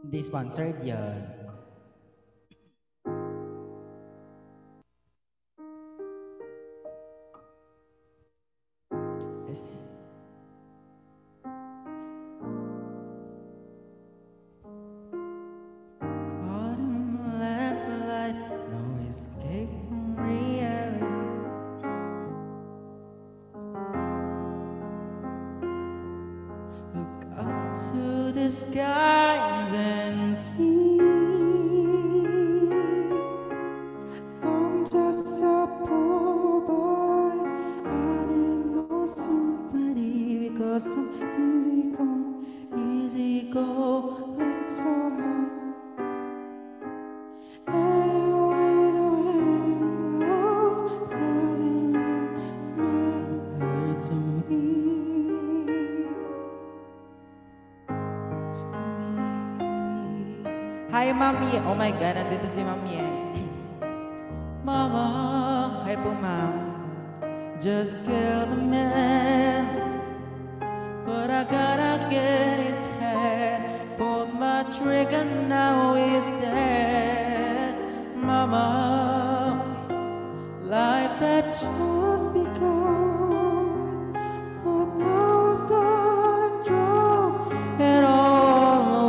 Di sponsored yun. Caught in a landslide, no escape from reality. Look up to the skies and see. I'm just a poor boy. I didn't know somebody because I'm easy go, let's so high. Anyway, the wind blows doesn't matter to me. Hi, Mami. Oh my God, nandito si Mami eh. Mama, hi po, Ma'am. Just kill the man, but I gotta get his head. Pulled my trigger, now he's dead. Mama, life had just begun, but now I've gotta throw it all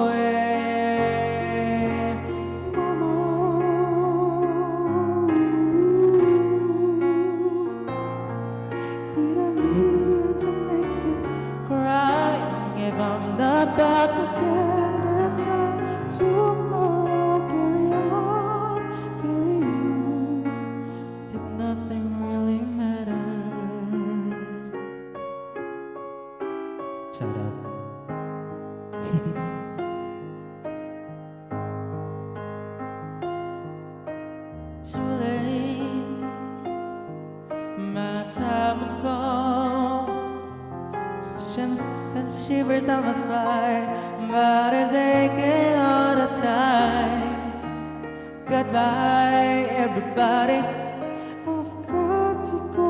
away. Mama, did I mean to make you cry? If I'm not back again this time tomorrow, carry on, as if nothing really matters. Shut up. Too late, my time is gone. Send shivers down my spine, body's aching all the time. Goodbye, everybody. I've got to go.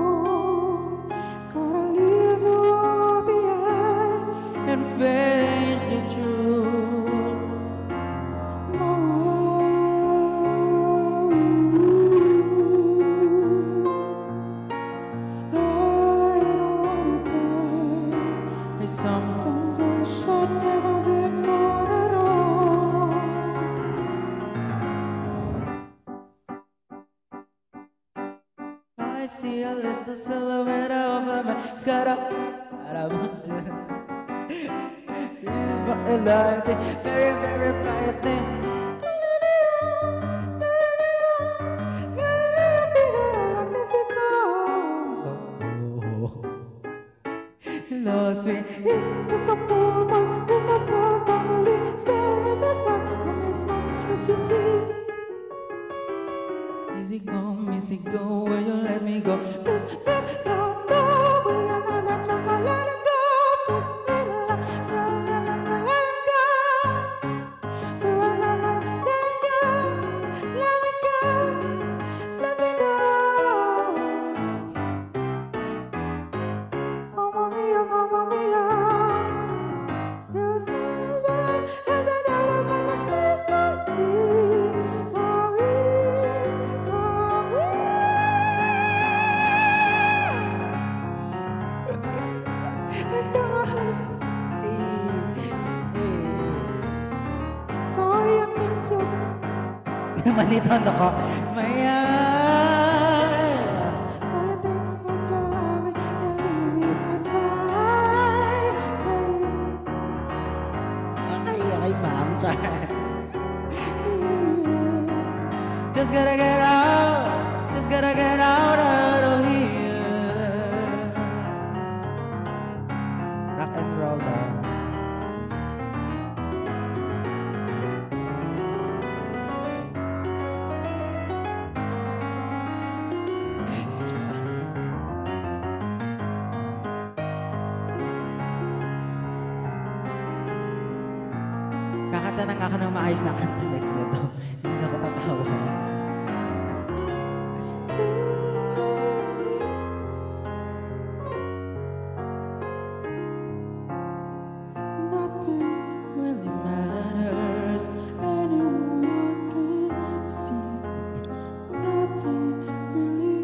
Gotta leave you all behind and face the truth. Mama, I don't wanna die. Sometimes wish I'd never been born at all. I see a little silhouette over my skirt. Very, very quiet thing. Lost me. He's just a poor boy from a poor family. Spare him his life from his monstrosity. Easy go, will you let me go? Please, let go, will you not let you go? Let him go. Please, let him go. Let him go. You will not let him go. Let me go. Let me go. Mamma mia, mamma mia. Yes, as I never made a slave for me. Malitan ako. Maya. So you think you can love me and leave me to die, Ay, ma'am. Just gotta get out. Just gotta get out of here. Rock and roll down. Kakanta na nga ka ng maayos na kanta next na to.